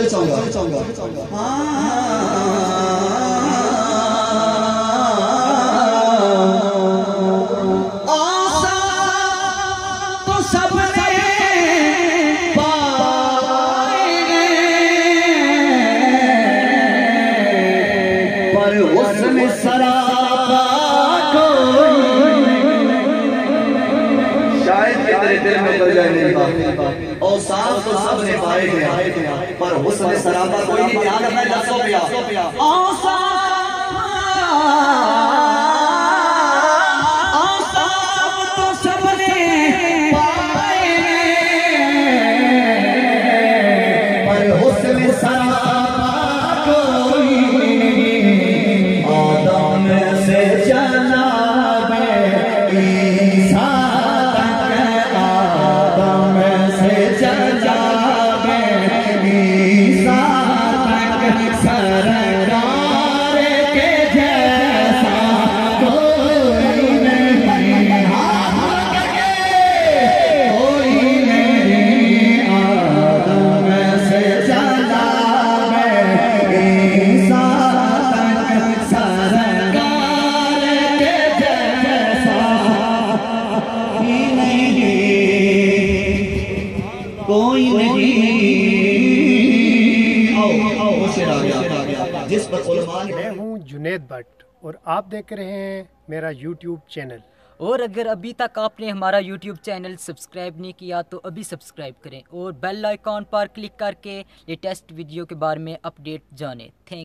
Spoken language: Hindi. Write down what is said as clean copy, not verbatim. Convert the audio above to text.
और साफ तो सब ने पाए थे पर हुस्न सराबा कोई नहीं ध्यान रखना दसो पिया तो सब ने पाए पर हुस्न सराबा कोई नहीं आदम से चला ईसा कोई नहीं। जिस पर मैं हूँ जुनेद भट्ट और आप देख रहे हैं मेरा यूट्यूब चैनल। और अगर अभी तक आपने हमारा यूट्यूब चैनल सब्सक्राइब नहीं किया तो अभी सब्सक्राइब करें और बेल आइकॉन पर क्लिक करके लेटेस्ट वीडियो के बारे में अपडेट जानें। थैंक